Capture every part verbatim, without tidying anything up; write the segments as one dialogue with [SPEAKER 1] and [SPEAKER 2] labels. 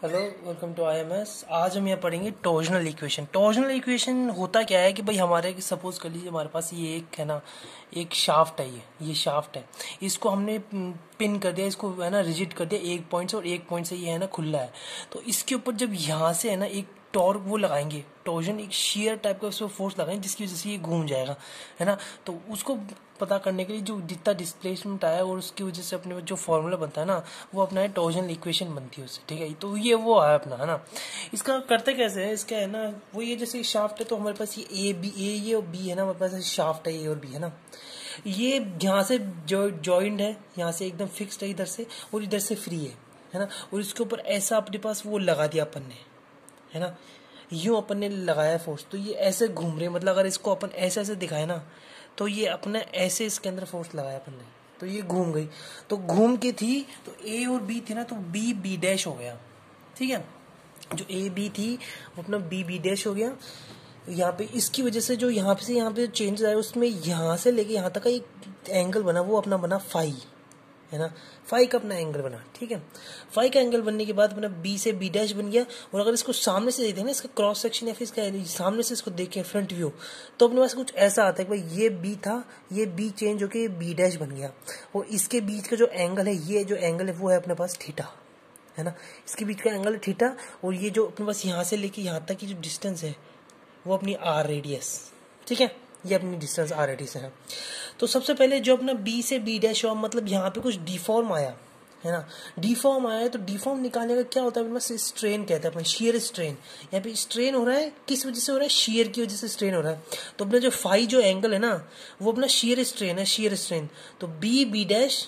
[SPEAKER 1] Hello, welcome to IMS. आज हम यहाँ पढ़ेंगे टॉर्जनल इक्वेशन। टॉर्जनल इक्वेशन होता क्या है कि भाई हमारे सपोज कर लीजिए हमारे पास ये एक है ना, एक शाफ्ट है, ये ये शाफ्ट है, इसको हमने पिन कर दिया, इसको है ना रिजिड कर दिया एक पॉइंट से, और एक पॉइंट से ये है ना खुला है। तो इसके ऊपर जब यहाँ से है ना एक टॉर्क वो लगाएंगे, टॉर्जन एक शेयर टाइप का उसको फोर्स लगाएंगे जिसकी वजह से ये घूम जाएगा, है ना। तो उसको पता करने के लिए जो जितना डिस्प्लेसमेंट आया और उसकी वजह से अपने जो फॉर्मूला बनता है ना, वो अपना है टॉर्जनल इक्वेशन बनती है उससे, ठीक है। तो ये वो है अपना, है ना। इसका करते कैसे है, इसका है ना वो ये जैसे शाफ्ट है, तो हमारे पास ये ए बी ए ये और बी है ना, हमारे पास शाफ्ट है ए और बी, है ना। ये यहाँ से जो जॉइंट है, यहाँ से एकदम फिक्स्ड है इधर से, और इधर से फ्री है है ना। और इसके ऊपर ऐसा अपने पास वो लगा दिया अपन ने, है ना, यूं अपन ने लगाया फोर्स, तो ये ऐसे घूम रहे, मतलब अगर इसको अपन ऐसे ऐसे दिखाए ना, तो ये अपने ऐसे इसके अंदर फोर्स लगाया अपन ने, तो ये घूम गई। तो घूम के थी, तो ए और बी थी ना, तो बी बी डैश हो गया, ठीक है। जो ए बी थी वो अपना बी बी डैश हो गया। यहाँ पे इसकी वजह से जो यहाँ पे से यहाँ पे चेंज आया, उसमें यहाँ से लेके यहाँ तक का एक एंगल बना, वो अपना बना फाई, है ना। फाई का अपना एंगल बना, ठीक है। फाई का एंगल बनने के बाद अपना बी से बी डैश बन गया। और अगर इसको सामने से देखते हैं ना, इसका क्रॉस सेक्शन या फिर इसका सामने से इसको देखें फ्रंट व्यू, तो अपने पास कुछ ऐसा आता है कि भाई ये बी था, ये बी चेंज होके बी डैश बन गया। और इसके बीच का जो एंगल है, ये जो एंगल है वो है अपने पास थीटा, है ना। इसके बीच का एंगल है थीटा। और ये जो अपने पास यहाँ से लेके यहाँ तक की जो डिस्टेंस है वो अपनी आर रेडियस, ठीक है। ये अपनी डिस्टेंस आर रेडियस है। तो सबसे पहले जो अपना बी से बी डैश हुआ, मतलब यहाँ पे कुछ डिफॉर्म आया, है ना। डिफॉर्म आया, तो डिफॉर्म निकालने का क्या होता है, अपने स्ट्रेन कहते हैं अपन, शेयर स्ट्रेन। यहाँ पे स्ट्रेन हो रहा है, किस वजह से हो रहा है, शेयर की वजह से स्ट्रेन हो रहा है। तो अपना जो फाई जो एंगल है ना, वो अपना शेयर स्ट्रेन है, शेयर स्ट्रेन। तो B B dash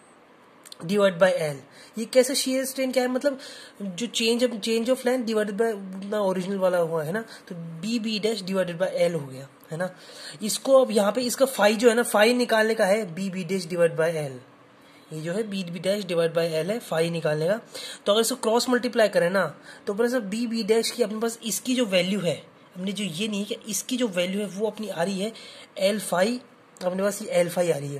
[SPEAKER 1] divide by L, ये कैसे शेयर स्ट्रेन क्या है, मतलब जो change of change of length divided by अपना ओरिजिनल वाला हुआ है ना, तो B B dash divided by L हो गया, है ना। इसको अब यहाँ पे इसका फाई जो है ना, फाई निकालने का है B B dash divide by L, ये जो है B B dash divide by L है, फाई निकालने का। तो अगर इसको क्रॉस मल्टीप्लाई करें ना, तो अपने पास बी बी डैश की अपने पास इसकी जो वैल्यू है, अपने जो ये नहीं है कि इसकी जो वैल्यू है वो अपनी आ रही है एल फाई, अपने पास ये एल फाई आ रही है।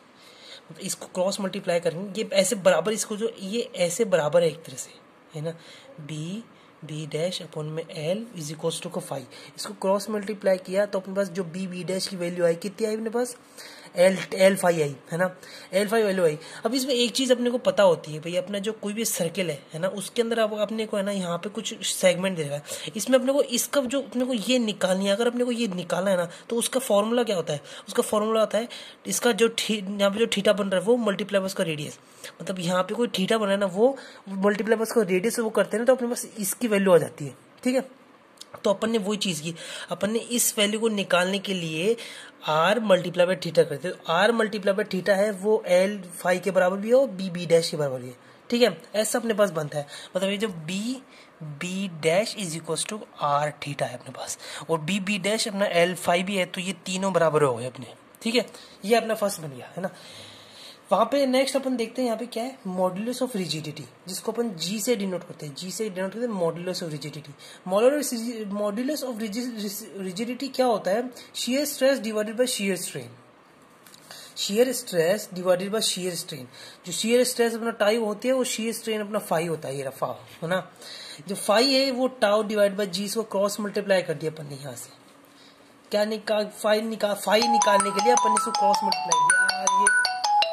[SPEAKER 1] इसको क्रॉस मल्टीप्लाई करेंगे, ये ऐसे बराबर, इसको जो ये ऐसे बराबर है एक तरह से, है ना। बी बी डैश अपॉन में एल इज इक्वल्स टू को फाइव। इसको क्रॉस मल्टीप्लाई किया तो अपने पास जो बी बी डैश की वैल्यू आई, कितनी आई अपने पास, एल एल फाइव आई, है ना। एल फाइव वैल्यू आई। अब इसमें एक चीज अपने को पता होती है भाई, अपना जो कोई भी सर्किल है है ना, उसके अंदर अब अपने को है ना यहाँ पे कुछ सेगमेंट दे रहा है, इसमें अपने को इसका जो अपने को ये निकालनी है, अगर अपने को ये निकालना है ना, तो उसका फॉर्मूला क्या होता है, उसका फॉर्मूला होता है इसका जो यहाँ पे जो थीटा बन रहा है वो मल्टीप्लाई उसका रेडियस, मतलब यहाँ पे कोई थीटा बना है ना, वो मल्टीप्लाई उसका रेडियस वो करते हैं ना, तो अपने पास इसकी वैल्यू आ जाती है, ठीक है। तो अपन ने वही चीज की, अपन ने इस वैल्यू को निकालने के लिए आर मल्टीप्लाई बाय थीटा करते हैं। तो आर मल्टीप्लाई बाय थीटा है वो एल फाइव के बराबर भी है और बी बी डैश के बराबर भी है, ठीक है। ऐसा अपने पास बनता है, मतलब ये जो B B dash is equal to R theta है अपने पास, और बी बी डैश अपना एल फाइव भी है, तो ये तीनों बराबर हो गए अपने, ठीक है। ये अपना फर्स्ट बन गया, है ना। वहां पे नेक्स्ट अपन देखते हैं यहाँ पे क्या है, मॉड्यूलस ऑफ रिजिडिटी, जिसको अपन जी से डिनोट करते हैं, जी से डिनोट करते हैं modulus of rigidity. Modulus of rigidity क्या होता है, shear stress divided by shear strain, shear stress divided by shear strain. जो शेयर स्ट्रेस अपना टाइव होती है, वो शेयर स्ट्रेन अपना फाई होता है, ये रफा, है ना। जो फाई है वो टाउ डिवाइड बाय जी, इसको क्रॉस मल्टीप्लाई कर दिया अपन ने, यहाँ से क्या निकाल फाई निकाल फाई निकालने के लिए अपन ने इसको क्रॉस मल्टीप्लाई किया, ये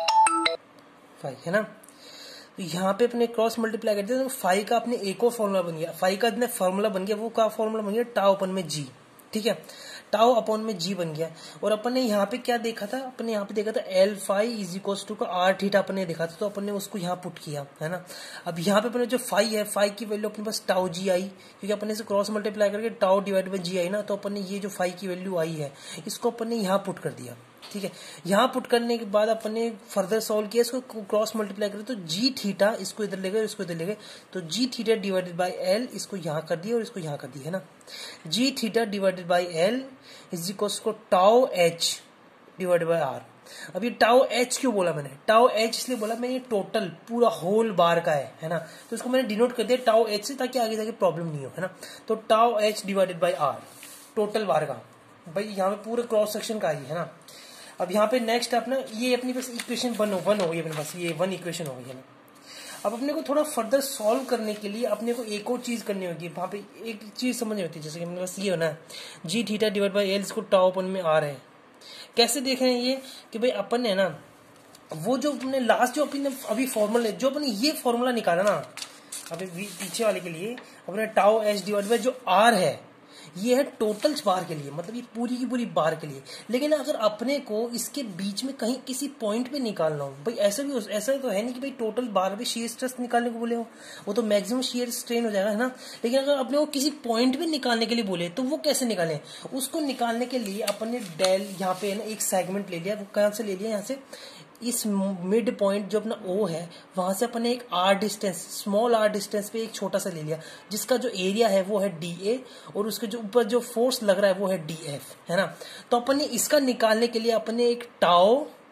[SPEAKER 1] फाइव, है ना। तो यहाँ पे अपने क्रॉस मल्टीप्लाई कर दिया, तो फाइव का अपने एक और फॉर्मूला बन गया, फाइव का अपने फॉर्मूला बन गया, वो का फॉर्मूला बन गया टाउ अपन में जी, ठीक है। टाउ अपॉन में जी बन गया। और अपन ने यहाँ पे क्या देखा था, अपन ने यहाँ पे देखा था L five is equal to का आर थीटा अपन ने देखा था, तो अपन ने उसको यहाँ पुट किया, है ना। अब यहाँ पे अपने जो फाइव है, फाइव की वैल्यू अपने पास टाउ जी आई, क्योंकि अपन ने इसे क्रॉस मल्टीप्लाई करके टाउ डिवाइड बाई जी आई ना, तो अपन ने ये जो फाइव की वैल्यू आई है इसको अपन ने यहाँ पुट कर दिया, ठीक है। यहाँ पुट करने के बाद अपन ने फर्दर सॉल्व किया, इसको क्रॉस मल्टीप्लाई करें तो जी थीटा, इसको इधर ले गए, इसको इधर ले गए, तो G theta divided by L, इसको यहाँ कर दिया और इसको यहाँ कर दिया, है ना। G theta divided by L is equal to tau H divided by R. अब ये टाउ एच क्यों बोला मैंने, टाउ एच इसलिए बोला मैंने, ये टोटल पूरा होल बार का है, है ना। तो इसको मैंने डिनोट कर दिया टाउ एच से, ताकि आगे जाके प्रॉब्लम नहीं हो, है ना। तो tau H divided by R total bar का, भाई यहाँ पे पूरे क्रॉस सेक्शन का ही, है ना। अब यहाँ पे नेक्स्ट अपना ये अपनी बस इक्वेशन वन हो वन हो गई अपने पास, ये वन इक्वेशन हो गई है ना। अब अपने को थोड़ा फर्दर सॉल्व करने के लिए अपने को एक और चीज करनी होगी, वहां पे एक चीज समझनी होती है, जैसे कि अपने पास ये होना है G theta divide by L इसको टाउ अपन में आ रहे हैं। कैसे देख रहे हैं ये कि भाई अपन ने ना वो जो अपने लास्ट जो अपने अभी फॉर्मूला जो अपने ये फॉर्मूला निकाला ना अभी पीछे वाले के लिए अपने टाउ एच डिवाइड बाई जो आर है ये है टोटल बार के लिए, मतलब ये पूरी की पूरी बार के लिए। लेकिन अगर अपने को इसके बीच में कहीं किसी पॉइंट पे निकालना हो, भाई ऐसा भी ऐसा तो है नहीं कि भाई टोटल बार पे शियर स्ट्रेस निकालने को बोले हो, वो तो मैक्सिमम शियर स्ट्रेन हो जाएगा है ना। लेकिन अगर अपने को किसी पॉइंट पे निकालने के लिए बोले तो वो कैसे निकालें, उसको निकालने के लिए अपन ने डेल यहाँ पे ना एक सेगमेंट ले लिया, वो कहाँ से ले लिया, यहाँ से इस मिड पॉइंट जो अपना ओ है वहां से अपन ने एक R distance small R distance पे एक छोटा सा ले लिया, जिसका जो एरिया है वो है डी ए और उसके जो ऊपर जो फोर्स लग रहा है वो है डी एफ, है ना। तो अपन ने इसका निकालने के लिए अपन ने एक टाओ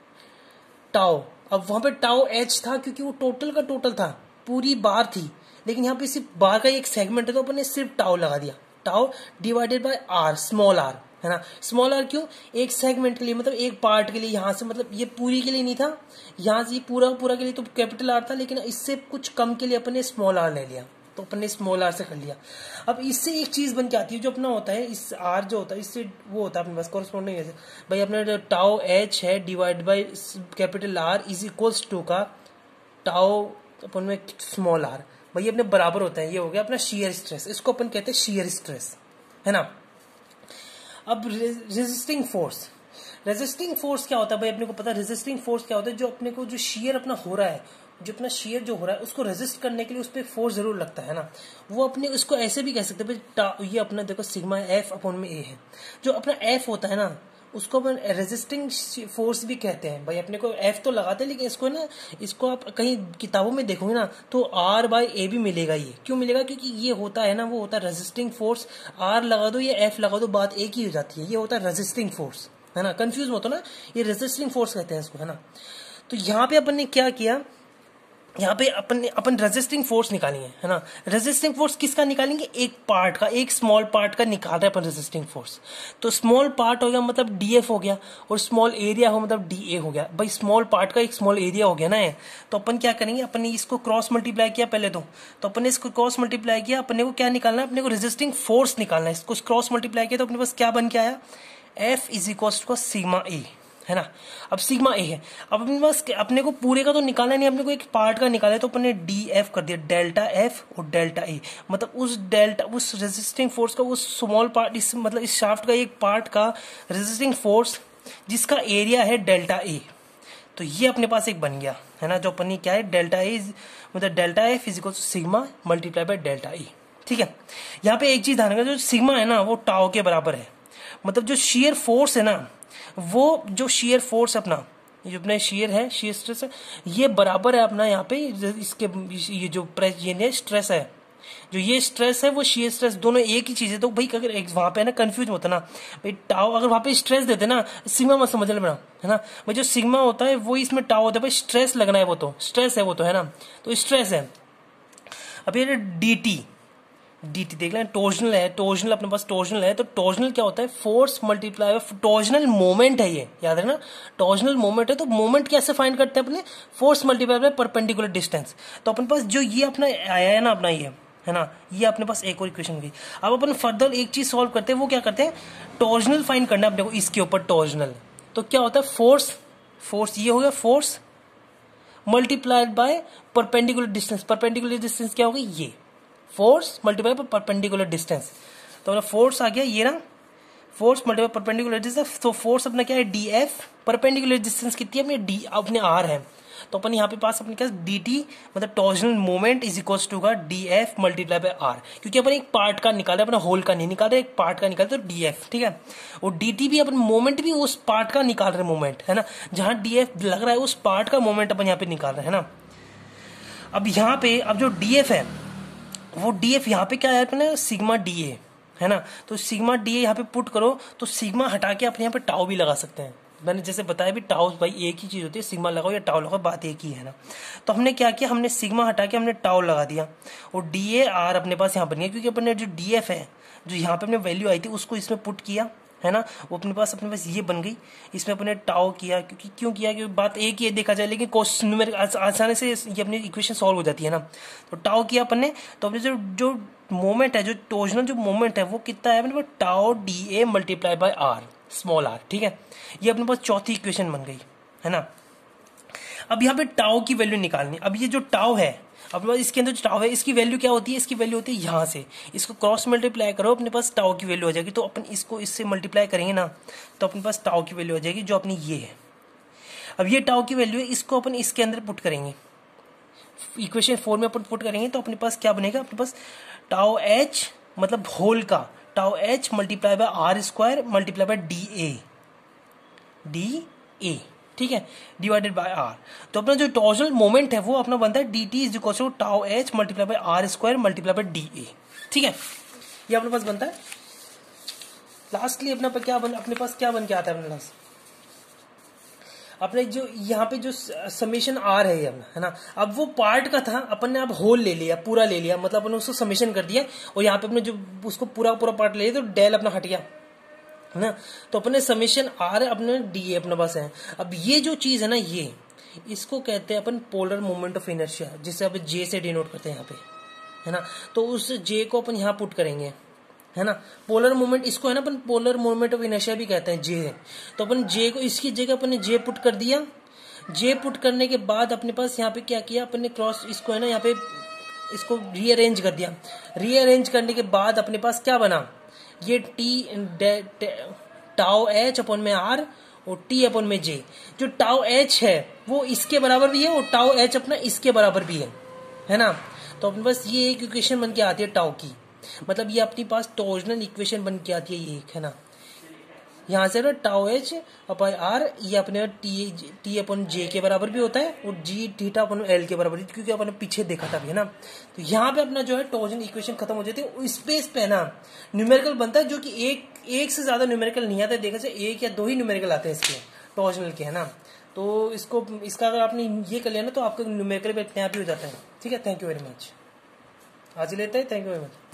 [SPEAKER 1] टाओ अब वहां पे टाओ एच था क्योंकि वो टोटल का टोटल था, पूरी बार थी, लेकिन यहाँ पे सिर्फ बार का एक सेगमेंट है तो अपन ने सिर्फ टाओ लगा दिया, tau divided by R small R, है ना। स्मॉल आर क्यों, एक सेगमेंट के लिए, मतलब एक पार्ट के लिए, यहां से मतलब ये पूरी के लिए नहीं था, यहां से ये पूरा पूरा के लिए तो कैपिटल आर था, लेकिन इससे कुछ कम के लिए अपन ने स्मॉल आर ले लिया, तो अपन ने स्मॉल आर से कर लिया। अब इससे एक चीज बन के आती है जो अपना होता है इस आर जो होता है इससे वो होता है अपने पास कॉरेस्पॉन्डिंग ऐसे भाई अपना टाओ एच है divide by capital R is equals to का टाओ अपन में स्मॉल आर, भाई अपने बराबर होता है। ये हो गया अपना शियर स्ट्रेस, इसको अपन कहते हैं शियर स्ट्रेस, है ना। अब रेजिस्टिंग फोर्स, रेजिस्टिंग फोर्स क्या होता है भाई अपने को पता है, रेजिस्टिंग फोर्स क्या होता है, जो अपने को जो शियर अपना हो रहा है, जो अपना शियर जो हो रहा है उसको रेजिस्ट करने के लिए उस पर फोर्स जरूर लगता है ना। वो अपने उसको ऐसे भी कह सकते हैं भाई ये अपना देखो सिग्मा एफ अपॉन में ए है, जो अपना एफ होता है ना उसको अपन रेजिस्टिंग फोर्स भी कहते हैं। भाई अपने को एफ तो लगाते हैं, लेकिन इसको ना इसको आप कहीं किताबों में देखोगे ना तो आर बाई ए भी मिलेगा। ये क्यों मिलेगा, क्योंकि ये होता है ना वो होता है रेजिस्टिंग फोर्स, आर लगा दो या एफ लगा दो बात एक ही हो जाती है, ये होता है रेजिस्टिंग फोर्स, है ना। कंफ्यूज मत हो ना, ये रेजिस्टिंग फोर्स कहते हैं इसको, है ना। तो यहाँ पे अपन ने क्या किया, यहाँ पे अपन अपन रेजिस्टिंग फोर्स निकालेंगे, है ना। रेजिस्टिंग फोर्स किसका निकालेंगे, एक पार्ट का, एक स्मॉल पार्ट का निकाल रहे हैं अपन रेजिस्टिंग फोर्स। तो स्मॉल पार्ट हो गया मतलब डीएफ हो गया, और स्मॉल एरिया हो मतलब डीए हो गया। भाई स्मॉल पार्ट का एक स्मॉल एरिया हो गया ना, तो अपन क्या करेंगे, अपन ने इसको क्रॉस मल्टीप्लाई किया पहले तो तो अपन ने इसको क्रॉस मल्टीप्लाई किया, अपने को क्या निकालना है, अपने को रेजिस्टिंग फोर्स निकालना है। इसको क्रॉस मल्टीप्लाई किया तो अपने पास क्या बन के आया, F is equal to sigma A, है ना। अब सिग्मा ए है, अब अपने पास अपने को पूरे का तो निकालना नहीं, अपने को एक पार्ट का निकाला है, तो अपन ने डी एफ कर दिया, डेल्टा एफ और डेल्टा ए, मतलब उस डेल्टा उस रेजिस्टिंग फोर्स का उस स्मॉल पार्ट इस मतलब इस शाफ्ट का एक पार्ट का रेजिस्टिंग फोर्स जिसका एरिया है डेल्टा ए। तो ये अपने पास एक बन गया, है ना, जो अपन ने क्या है डेल्टा ए मतलब delta F is equal to sigma multiply by delta A. ठीक है, यहाँ पे एक चीज ध्यान रखना, जो सिग्मा है ना वो टाओ के बराबर है, मतलब जो शियर फोर्स है ना वो जो शियर फोर्स अपना ये अपना शियर है, शियर स्ट्रेस है, ये बराबर है अपना यहाँ पे इसके ये जो प्रेस ये स्ट्रेस है, जो ये स्ट्रेस है वो शियर स्ट्रेस, दोनों एक ही चीज है। तो भाई अगर एक वहां पे है ना कंफ्यूज होता ना भाई टाओ, अगर वहां पे स्ट्रेस देते ना सिग्मा मत समझ लेना, है ना। भाई जो सिग्मा होता है वो इसमें टाओ होता है, भाई स्ट्रेस लगना है, वो तो स्ट्रेस है वो तो, है ना, तो स्ट्रेस है। अब ये डी टी डी टी देख लें, टोर्जनल है, टोर्जनल अपने पास टोर्जनल है, तो टोर्जनल क्या होता है, फोर्स मल्टीप्लाई टोर्जनल मोमेंट है, ये याद रखना टोर्जनल मोमेंट है। तो मोमेंट कैसे फाइंड करते हैं अपने, force multiply by perpendicular distance. तो अपने पास जो ये अपना आया है ना अपना ये, है ना, ये अपने पास एक और इक्वेशन गई। अब अपन फर्दर एक चीज सॉल्व करते हैं, वो क्या करते हैं, टोर्जनल फाइंड करना है अपने को इसके ऊपर टोर्जनल। तो क्या होता है, फोर्स फोर्स ये हो गया force multiplied by perpendicular distance, perpendicular distance क्या होगा, ये force multiply by perpendicular distance. तो अपना फोर्स आ गया ये ना, फोर्स मल्टीप्लाई परपेंडिकुलर डिस्टेंस, तो फोर्स अपना क्या है डी एफ, परपेंडिकुलर डिस्टेंस कितनी है अपने डी अपने आर है, तो अपन यहाँ पे पास अपने क्या डी टी मतलब torsional moment is equal to का D F multiply by R, क्योंकि अपन एक पार्ट का निकाला अपना होल का नहीं निकाल रहे, एक पार्ट का निकाल तो डी एफ, ठीक है। और डी टी भी अपन मोमेंट भी उस पार्ट का निकाल रहे मोमेंट, है ना, जहां डी एफ लग रहा है उस पार्ट का मोमेंट अपन यहाँ पे निकाल रहे हैं ना। अब यहाँ पे अब जो डी एफ है वो डी एफ यहाँ पे क्या है अपने सिग्मा डी ए, है ना, तो सिग्मा डी ए यहाँ पे पुट करो तो सिग्मा हटा के अपने यहाँ पे टाउ भी लगा सकते हैं। मैंने जैसे बताया भी टाउ भाई एक ही चीज होती है, सिग्मा लगाओ या टाउ लगाओ बात एक ही है ना। तो हमने क्या किया, हमने सिग्मा हटा के हमने टाउ लगा दिया और डी ए आर अपने पास यहाँ बन गया, क्योंकि अपने जो डी एफ है जो यहाँ पे अपने वैल्यू आई थी उसको इसमें पुट किया, है ना, वो अपने पास अपने पास ये बन गई। इसमें अपने टाओ किया, क्योंकि क्यों किया, क्योंकि बात एक ही देखा जाए, लेकिन क्वेश्चन न्यूमेरिकल आसानी से ये अपनी इक्वेशन सॉल्व हो जाती है ना। तो टाओ किया अपन ने, तो अपने जो जो मोमेंट है, जो टोर्जनल जो मोमेंट है वो कितना है अपने पास, tau D A multiply by R, small R, ठीक है। ये अपने पास चौथी इक्वेशन बन गई, है ना। अब यहाँ पे टाओ की वैल्यू निकालनी। अब ये जो टाओ है अपने पास, इसके अंदर जो टाओ है, इसकी वैल्यू क्या होती है, इसकी वैल्यू होती है यहाँ से, इसको क्रॉस मल्टीप्लाई करो, अपने पास टाओ की वैल्यू हो जाएगी। तो अपन इसको इससे मल्टीप्लाई करेंगे ना, तो अपने पास टाओ की वैल्यू हो जाएगी, जो अपनी ये है। अब ये टाओ की वैल्यू है, इसको अपन इसके अंदर पुट करेंगे, इक्वेशन फोर में अपन पुट करेंगे, तो अपने पास क्या बनेगा, अपने पास टाओ एच मतलब होल का tau H multiply by R square multiply by D A D A, ठीक है, डिवाइडेड बाय आर। तो अपना जो टॉर्जनल मोमेंट है वो अपना बनता है D T is equal to tau H multiply by R square multiply by D A, ठीक है। ये अपने पास बनता है। लास्टली अपने पास क्या बन अपने पास क्या बन के आता है अपने पास, अपने जो यहाँ पे जो समेशन आर है, है ना। अब वो पार्ट का था, अपन ने अब होल ले लिया, पूरा ले लिया, मतलब अपन उसको समेशन कर दिया, और यहाँ पे अपने जो उसको पूरा पूरा पार्ट ले लिया, तो डेल अपना हट गया, है ना। तो अपने समेशन आर अपने डी अपने पास है। अब ये जो चीज है ना, ये इसको कहते हैं अपन पोलर मोमेंट ऑफ इनर्शिया, जिसे अपन जे से डिनोट करते हैं यहाँ पे, है ना। तो उस जे को अपन यहाँ पुट करेंगे, है ना। पोलर मोमेंट इसको है ना अपन पोलर मोमेंट ऑफ इनर्शिया भी कहते हैं, जे है। तो अपन जे को इसकी जगह अपन ने जे पुट कर दिया। जे पुट करने के बाद अपने पास यहाँ पे क्या किया अपन ने, क्रॉस इसको है ना यहाँ पे इसको रीअरेंज कर दिया। रीअरेंज करने के बाद अपने पास क्या बना, ये टी टाओ एच अपन में आर और टी अपन में जे। जो टाओ एच है वो इसके बराबर भी है, और टाओ एच अपना इसके बराबर भी है, है ना। तो अपने पास ये एक इक्वेशन बन के आती है टाओ की, मतलब ये अपने पास टॉर्जनल इक्वेशन बन के आती है ये एक, है ना। यहाँ से ना टाओ एच अपन आर ये अपने टी टी अपन जे के बराबर भी होता है, और जी थीटा अपन एल के बराबर, क्योंकि अपन पीछे देखा था भी, है ना। तो यहाँ पे अपना जो है टॉर्जनल इक्वेशन खत्म हो जाती है। स्पेस पे ना न्यूमेरिकल बनता है, जो कि एक एक से ज्यादा न्यूमेरिकल नहीं आता, देखा जाए एक या दो ही न्यूमेरिकल आते हैं इसके टॉर्जनल के, है ना। तो इसको इसका अगर आपने ये कर लिया ना, तो आपका न्यूमेरिकल भी अपने आप ही हो जाता है, ठीक है। थैंक यू वेरी मच, आज लेते हैं, थैंक यू वेरी मच।